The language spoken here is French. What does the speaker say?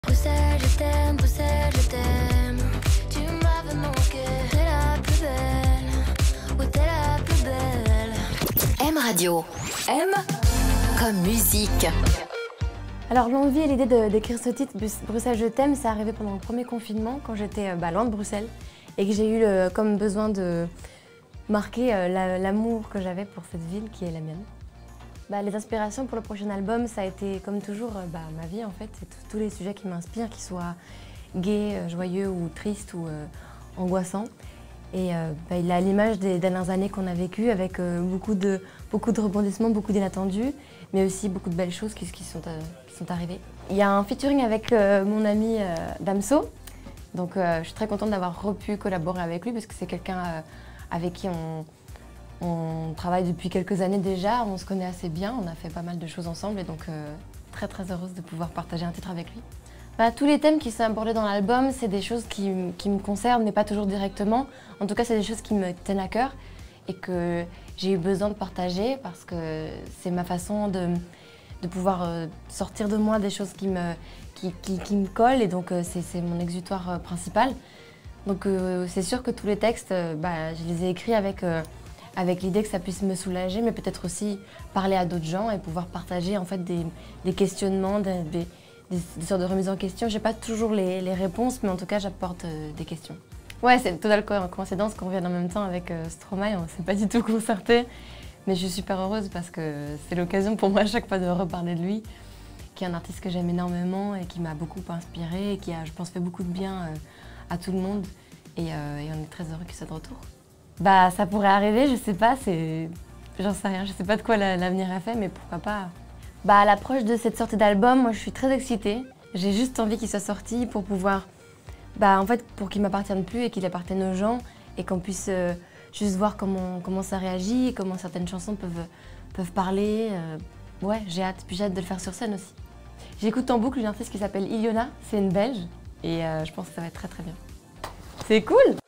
Bruxelles, je t'aime. Tu m'avais manqué. T'es la plus belle. Oui, t'es la plus belle. M Radio. M comme musique. Alors l'envie et l'idée d'écrire ce titre, Bruxelles je t'aime, c'est arrivé pendant le premier confinement quand j'étais loin de Bruxelles et que j'ai eu comme besoin de marquer l'amour que j'avais pour cette ville qui est la mienne. Les inspirations pour le prochain album, ça a été comme toujours ma vie en fait, c'est tous les sujets qui m'inspirent, qu'ils soient gais, joyeux ou tristes ou angoissants. Et il est à l'image des dernières années qu'on a vécues avec beaucoup de rebondissements, beaucoup d'inattendus, mais aussi beaucoup de belles choses qui sont arrivées. Il y a un featuring avec mon ami Damso, donc je suis très contente d'avoir pu collaborer avec lui parce que c'est quelqu'un avec qui on travaille depuis quelques années déjà, on se connaît assez bien, on a fait pas mal de choses ensemble et donc très heureuse de pouvoir partager un titre avec lui. Tous les thèmes qui sont abordés dans l'album, c'est des choses qui me concernent, mais pas toujours directement. En tout cas, c'est des choses qui me tiennent à cœur et que j'ai eu besoin de partager parce que c'est ma façon de pouvoir sortir de moi des choses qui me collent et donc c'est mon exutoire principal. Donc c'est sûr que tous les textes, je les ai écrits avec l'idée que ça puisse me soulager, mais peut-être aussi parler à d'autres gens et pouvoir partager en fait des questionnements, des sortes de remises en question. J'ai pas toujours les réponses, mais en tout cas, j'apporte des questions. Ouais, c'est une totale coïncidence qu'on revienne en même temps avec Stromae. On s'est pas du tout concerté, mais je suis super heureuse parce que c'est l'occasion pour moi à chaque fois de reparler de lui, qui est un artiste que j'aime énormément et qui m'a beaucoup inspirée et qui a, je pense, fait beaucoup de bien à tout le monde. Et on est très heureux qu'il soit de retour. Ça pourrait arriver, je sais pas, j'en sais rien, je sais pas de quoi l'avenir a fait, mais pourquoi pas. À l'approche de cette sortie d'album, moi je suis très excitée. J'ai juste envie qu'il soit sorti pour pouvoir, en fait, pour qu'il m'appartienne plus et qu'il appartienne aux gens et qu'on puisse juste voir comment ça réagit et comment certaines chansons peuvent parler. Ouais, j'ai hâte, puis j'ai hâte de le faire sur scène aussi. J'écoute en boucle une artiste qui s'appelle Iliona, c'est une Belge et je pense que ça va être très bien. C'est cool!